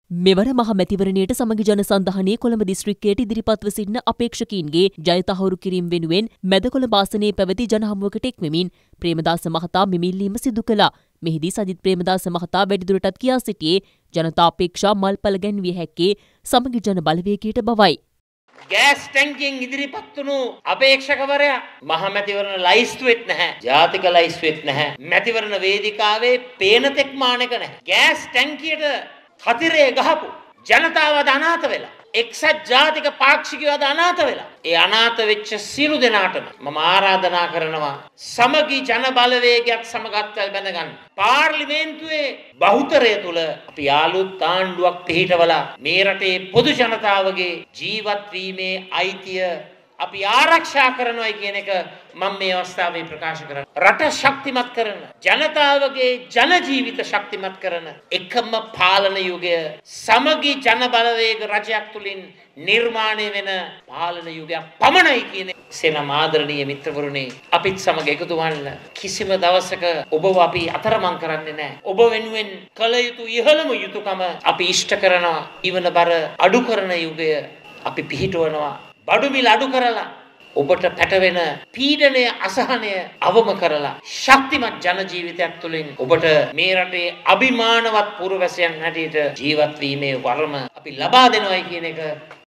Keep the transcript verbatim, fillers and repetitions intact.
මෙවර මහ මැතිවරණයට සමගි ජන සන්ධානයේ කොළඹ දිස්ත්‍රික්කයට ඉදිරිපත්ව සිටින අපේක්ෂකීන්ගේ ජය තහවුරු කිරීම වෙනුවෙන් මැදකොළඹ ආසනයේ පැවති ජනහමුවකට එක්වෙමින් ප්‍රේමදාස මහතා මෙම ඉල්ලීම සිදු කළා. මෙහිදී සජිත් ප්‍රේමදාස මහතා වැඩිදුරටත් කියා සිටියේ ජනතා අපේක්ෂා මල්පල ගැන්විය හැක්කේ සමගි ජන බලවේගයට බවයි. ගෑස් ටැංකියෙන් ඉදිරිපත් වුණු අපේක්ෂකවරයා මහ මැතිවරණ ලයිස්තුවෙත් නැහැ. ජාතික ලයිස්තුවෙත් නැහැ. මැතිවරණ වේදිකාවේ පේන තෙක් මානෙක නැහැ. ගෑස් ටැංකියට කතිරේ ගහපු ජනතාව අද අනාථ වෙලා. එක්සත් ජාතික පාක්ෂිකයෝ අද අනාථ වෙලා. ඒ අනාථ වෙච්ච සියලු දෙනාටම මම ආරාධනා කරනවා සමගි ජන බලවේගයක් සමගත් බැඳගන්න. පාර්ලිමේන්තුවේ බහුතරය තුල අපි යාළුත් ආණ්ඩුවක් පිහිටවලා මේ රටේ පොදු ජනතාවගේ ජීවත් වීමේ අයිතිය අපි ආරක්ෂා කරනවා කියන එක මම මේ අවස්ථාවේ ප්‍රකාශ කරනවා. රට ශක්තිමත් කරන ජනතාවගේ ජන ජීවිත ශක්තිමත් කරන එකම පාලන යුගය සමගි ජන බලවේග රජයක් තුලින් නිර්මාණය වෙන පාලන යුගයක් පමණයි කියන සෙනම ආදරණීය මිත්‍රවරුනි, අපිත් සමග එකතු වන්න කිසිම දවසක ඔබව අපි අතරමං කරන්නේ නැහැ. ඔබ වෙනුවෙන් කළ යුතු ඉහළම යුතුයකම අපි ඉෂ්ට කරනවා. ඊවන බර අඩු කරන යුගය අපි පිහිටවනවා. බඩු මිල අඩු කරලා ඔබට පැටවෙන පීඩනය අසහනය අවම කරලා ශක්තිමත් ජන ජීවිතයක් තුළින් ඔබට මේ රටේ අභිමානවත් පුරවැසියන් හැටියට ජීවත් වීමේ වරම අපි ලබා දෙනවයි කියන එක